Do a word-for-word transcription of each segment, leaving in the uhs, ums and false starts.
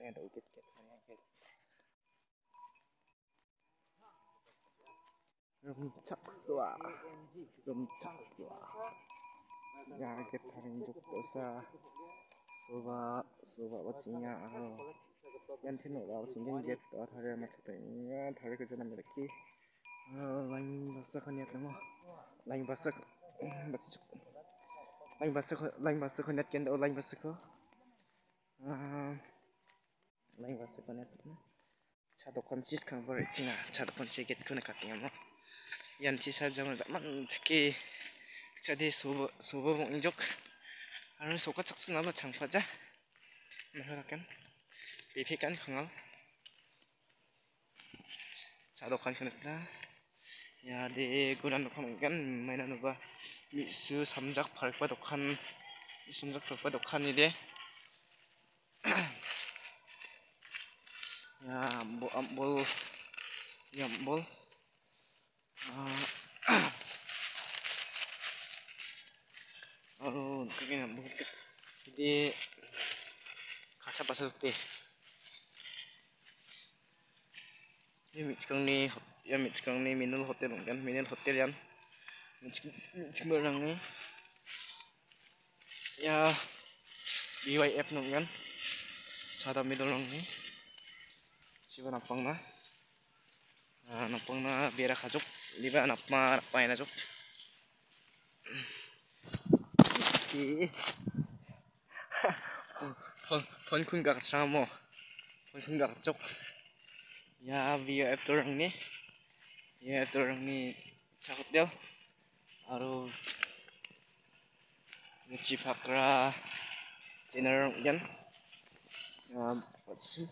yang ada ukit ket ket rumcak sua rumcak sua ya ket haring juk dosa soba soba bacinya aro yan tino ba bacingen get or hare matanya thare ke jana mereki lain basa khaniat mo lain basa baci lain basa lain basa khaniat ken o lain basa ko lain basa khaniat cha dokon sis kan ber cina cha dokon siget ko nakatnya mo yan ti sa jang zaman jaki jadi soba soba mong jok aro soka chaksu nama changpaja maharakan bipikan kangal cha dokon khonatna ya de gunan dokon kan mainan ba misu samjak parkpa dokhan samjak parkpa dokhan ide ya ambol ambol ya ambol oh kayaknya ambol jadi kaca pasal te ini mitkang ni ya mitkang ni minul hotel kan minul hotel yan mitbarang ni ya B Y F nung kan sada middle lang ni siapa napang na uh, napang na bera kajok di ba napma napay na jok si pon pon kun gak samo pon kun gak jok ya B Y F orang ni ya orang ni cakut dia aru Muci pakra general yan ya what's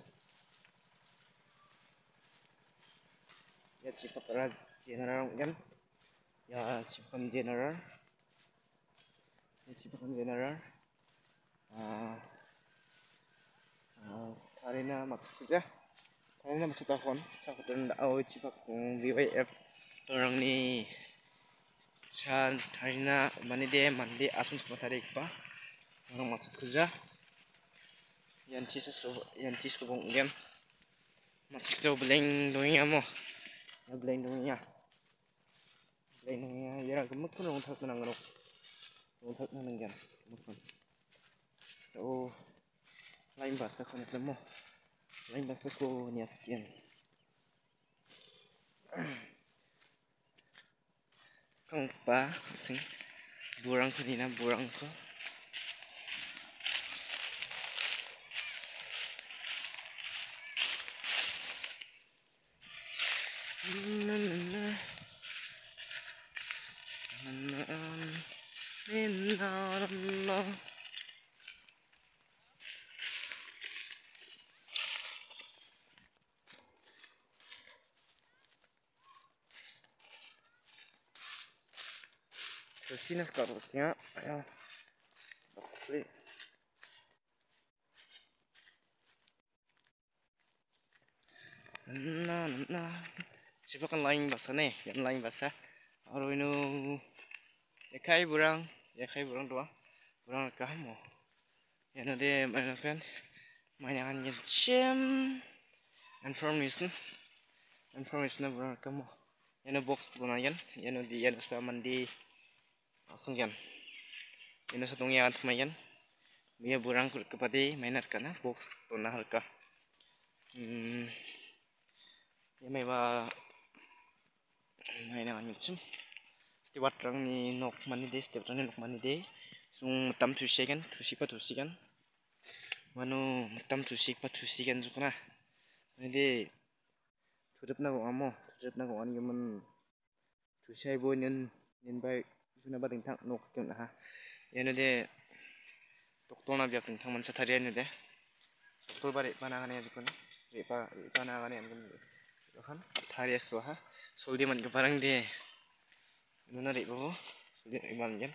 ya cipakra general yan ya cipakan general ya cipakan general ah ah karena maksudnya karena maksud tahun cakut dan au cipakung V Y F orang ni chan karena mani de mandi asum semua tarik pa orang maksud kerja yang cis yang cis kubung game maksud jauh beleng dunia mo beleng dunia beleng dunia ya gemuk pun orang tak menang orang orang tak menang kan gemuk oh lain bahasa kan itu mo lain bahasa ko niat kian kang pa sing burang ko nina burang ko na na na na na sini karutnya ya oke nah nah siapa kan lain bahasa nih yang lain bahasa aru inu ya kai burang ya kai burang doang burang kamu ya nanti mana kan mainan jam information information burang kamu ya box gunakan ya nanti ya bisa mandi langsung kan ini setungnya kan main dia burang kepada mainan karena box tunah halka hmm ya meba mainan macam setiap orang ni nok mani deh setiap orang ni nok mani deh sung tam tusi kan tusi pa tusi kan manu tam tusi pa tusi kan sukna ini deh tujuh na kong amo tujuh na kong ani yaman tusi boy nen nen bay suna ba ding tang nok ken ha ya ne deh doktor na biak ding tang man satari ne deh doktor bare panangan ya dikon re pa panangan ya kan kan thari aswa ha soldi man ke barang deh nuna re bo soldi iman kan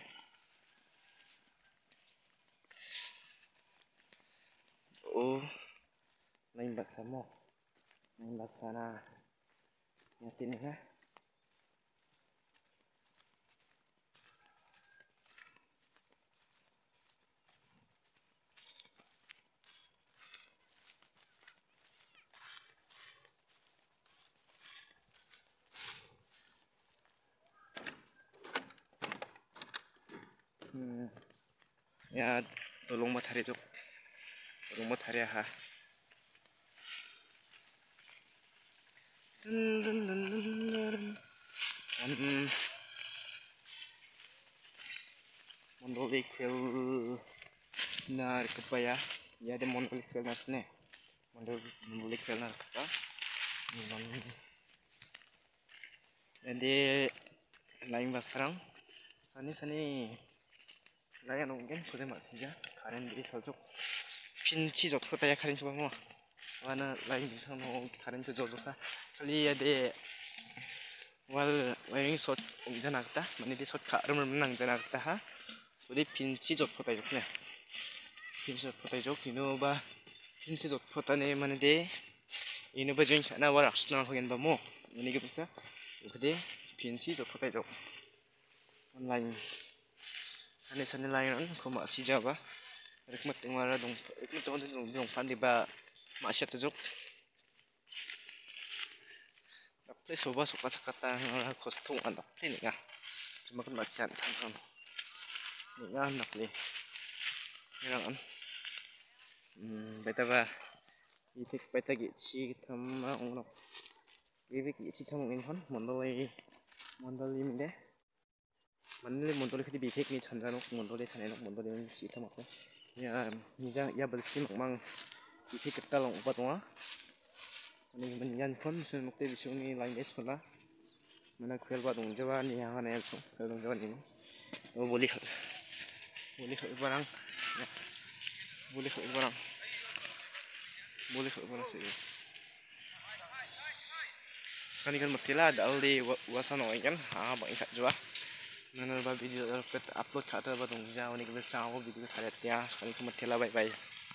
oh lain bahasa mo lain bahasa na nyatin ha Hmm. Ya tolong matahari jok. Tolong matahari ha. Dun dun dun dun dun. Hmm. Mondolik feel nar kepaya. Ya ada mondolik feel nas ne. Mondolik feel nar kapa. Jadi lain basarang. Sani sani layan mungkin sudah masih ya. Karen di saljuk. Pinci jok kota ya karen coba mau. Mana lain di sana karen tu jok jok. Kali ada wal wiring shot ungjan agta. Mana di shot karen menang jan agta ha. Sudah pinci jok kota joknya. Pinci jok kota jok ini ba pinci jok kota ne mana de. Ini ba join kana warak senang hogen ba mo. Ini gitu sa. Jadi pinci jok kota jok. Online. Ane sana lain ko masih jaba. Rekmat ngara dong. Rekmat dong dong dong pandi ba masih tujuk. Dapet soba suka sakata ngara kostum an dapet ni nga. Cuma kan masih an kan. Ni nga dapet. Ngang an. Hmm, beta ba. Itik beta gici tama unok. Itik gici tama inhon mondolai mondoli minde. Mandoli mondoli kadi bitik ni chanjanok mondoli chanenok mondoli ni gici tama ko. Ya nija ya bersih mang bitik kita long upat wa. Ani menyan kon sun mukte bisu ni lain es kola. Mana kuel ba dong jawa ni ha na elso. Kuel dong jawa ni. Oh boleh. Boleh barang. Boleh barang. Boleh barang sih. Kan ikan matila ada aldi wasan oi kan. Ha bang ikat jua. Nana ba video upload kata ba dong jawa ni kita cawo video kata dia. Kan ikan matila bye bye.